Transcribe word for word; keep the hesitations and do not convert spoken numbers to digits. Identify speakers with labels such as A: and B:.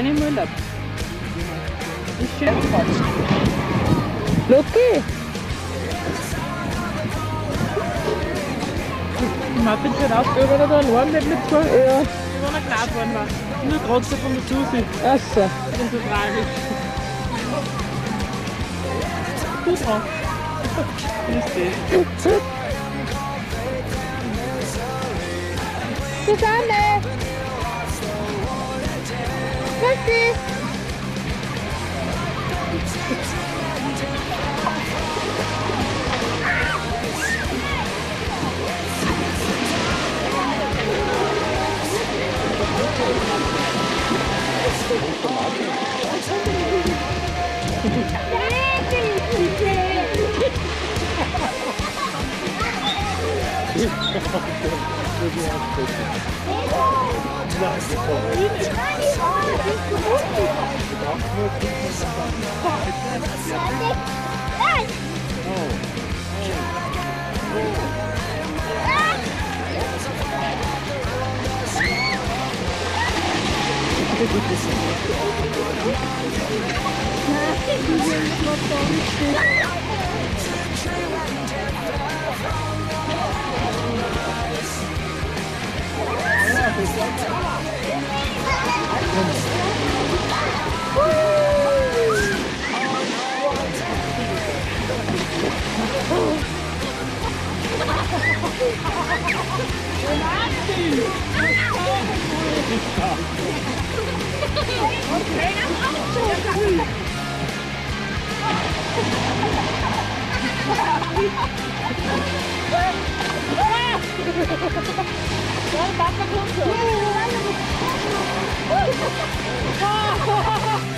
A: gerne im Urlaub. Ist schön. Loki! Die Martin schaut aus, ob er da allein nicht mitgefahren. Ja. Wie wenn er klar geworden war. Nur Kratzer von der Susi.
B: Ach so.
A: Das ist so tragisch. Du dran. Grüß dich.
B: Susanne! Grüß dich!
A: Papa kommt schon.